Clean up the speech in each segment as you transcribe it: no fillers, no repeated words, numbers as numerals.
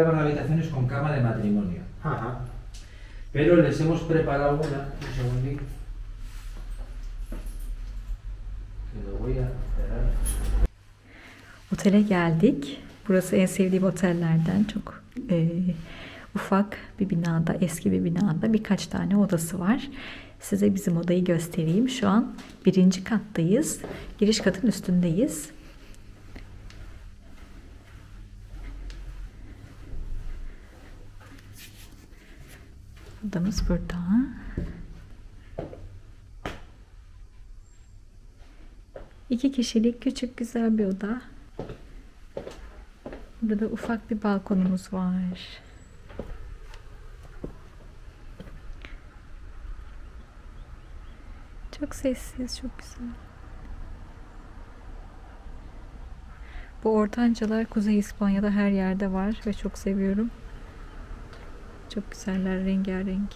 quedaban habitaciones con cama de matrimonio. Ajá. Pero les hemos preparado una, un segundito. Que lo voy a cerrar. Otele geldik. Burası en sevdiğim otellerden. Çok ufak bir binada, eski bir binada birkaç tane odası var. Size bizim odayı göstereyim. Şu an 1. kattayız. Giriş katın üstündeyiz. Odamız burada. İki kişilik küçük güzel bir oda. Burada da ufak bir balkonumuz var. Çok sessiz, çok güzel. Bu ortancalar Kuzey İspanya'da her yerde var ve çok seviyorum. Çok güzeller, rengarenk.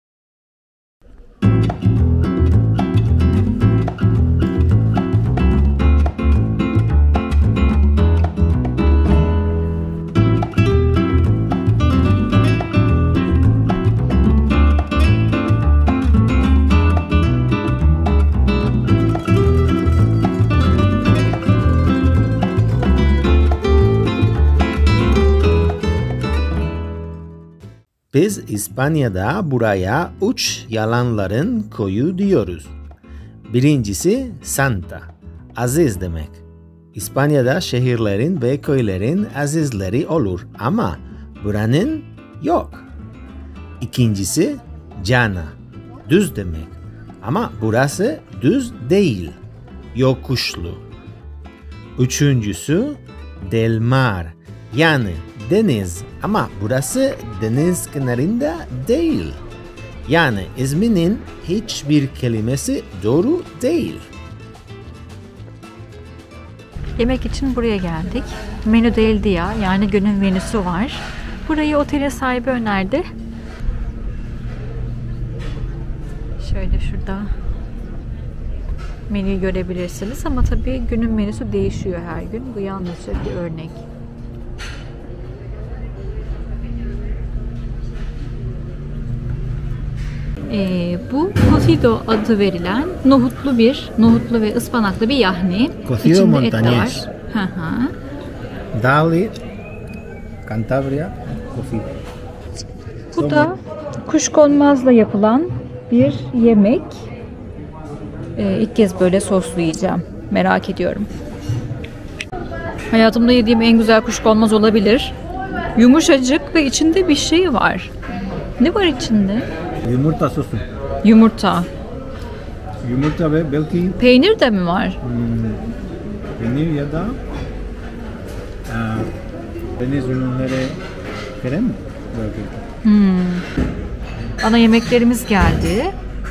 Biz İspanya'da buraya 3 yalanların koyu diyoruz. Birincisi Santa, aziz demek. İspanya'da şehirlerin ve köylerin azizleri olur ama buranın yok. İkincisi Llana, düz demek. Ama burası düz değil, yokuşlu. Üçüncüsü Del Mar, yani deniz, ama burası deniz kenarında değil. Yani isminin hiçbir kelimesi doğru değil. Yemek için buraya geldik. Menü del dia, yani günün menüsü var. Burayı otelin sahibi önerdi. Şöyle şurada menüyü görebilirsiniz ama tabii günün menüsü değişiyor her gün. Bu yalnızca bir örnek. Bu cocido adı verilen nohutlu ve ıspanaklı bir yahni. Cocido İçinde et de montañés. var. Dali, Cantabria, cocido. Bu da kuşkonmazla yapılan bir yemek. İlk kez böyle soslu yiyeceğim. Merak ediyorum. Hayatımda yediğim en güzel kuşkonmaz olabilir. Yumuşacık ve içinde bir şey var. Ne var içinde? Yumurta sosu. Yumurta. Yumurta ve belki Peynir de mi var? peynir ya da deniz ürünleri krem belki. Ana yemeklerimiz geldi.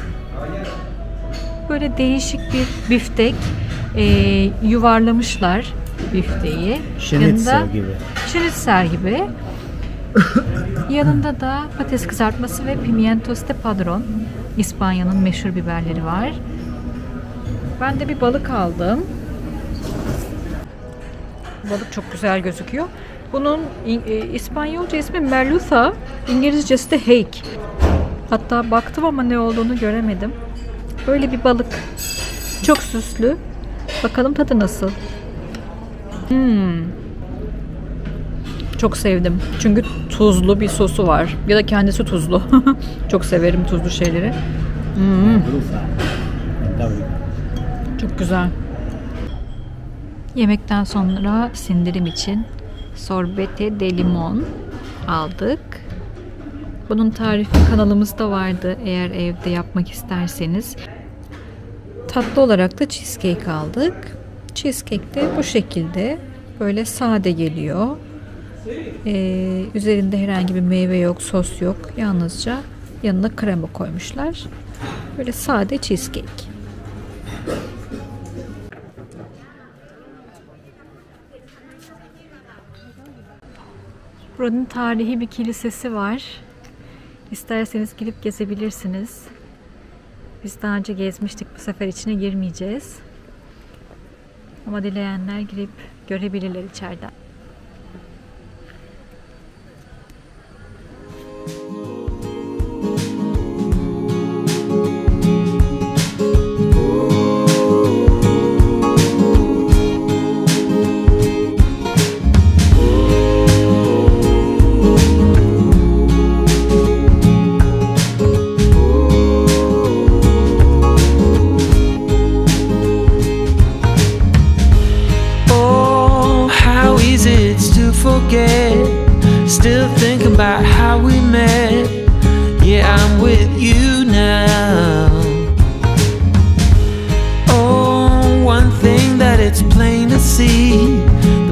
Böyle değişik bir biftek. Yuvarlamışlar bifteği. Schnitzel gibi. Schnitzel gibi. Yanında da patates kızartması ve pimientos de padron. İspanya'nın meşhur biberleri var. Ben de bir balık aldım. Balık çok güzel gözüküyor. Bunun İspanyolca ismi merluza, İngilizcesi de hake. Hatta baktım ama ne olduğunu göremedim. Böyle bir balık. Çok süslü. Bakalım tadı nasıl? Çok sevdim. Çünkü tuzlu bir sosu var. Ya da kendisi tuzlu. Çok severim tuzlu şeyleri. Çok güzel. Yemekten sonra sindirim için sorbete de limon aldık. Bunun tarifi kanalımızda vardı eğer evde yapmak isterseniz. Tatlı olarak da cheesecake aldık. Cheesecake de bu şekilde böyle sade geliyor. Üzerinde herhangi bir meyve yok, sos yok. Yalnızca yanına krema koymuşlar. Böyle sade cheesecake. Buranın tarihi bir kilisesi var. İsterseniz gidip gezebilirsiniz. Biz daha önce gezmiştik. Bu sefer içine girmeyeceğiz. Ama dileyenler girip görebilirler içeriden.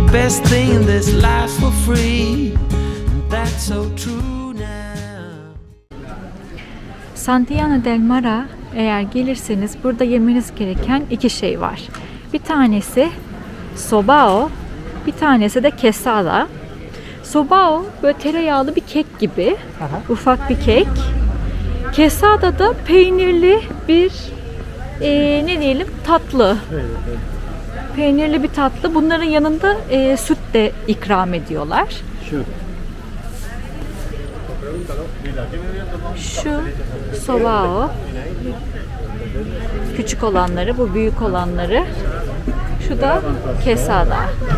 best thing in this life for free. That's so true now. Santillana del Mar'a eğer gelirseniz burada yemeniz gereken 2 şey var. Bir tanesi sobao, bir tanesi de quesada. Sobao böyle tereyağlı bir kek gibi, ufak bir kek. Quesada da peynirli bir ne diyelim tatlı. Peynirli bir tatlı. Bunların yanında süt de ikram ediyorlar. Şu sobao. Küçük olanları, bu büyük olanları. Şu da quesada.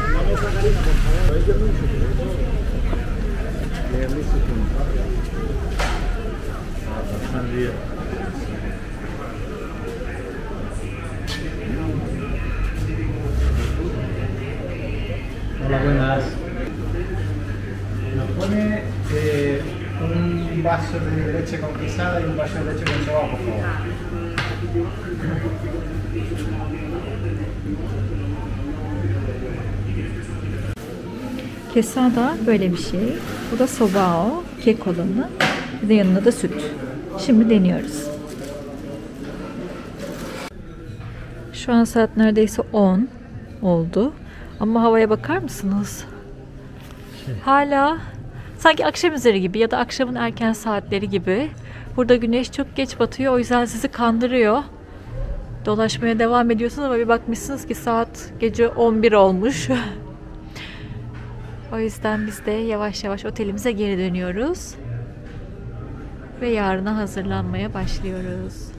Hola, buenas. Nos pone un vaso de leche con quesada y un vaso de leche con sobao, por favor. Quesada böyle bir şey. Bu da sobao, kek olanı. Bir de yanında da süt. Şimdi deniyoruz. Şu an saat neredeyse 10 oldu. Ama havaya bakar mısınız? Hala sanki akşam üzeri gibi ya da akşamın erken saatleri gibi. Burada güneş çok geç batıyor. O yüzden sizi kandırıyor. Dolaşmaya devam ediyorsunuz ama bir bakmışsınız ki saat gece 11 olmuş. O yüzden biz de yavaş yavaş otelimize geri dönüyoruz. Ve yarına hazırlanmaya başlıyoruz.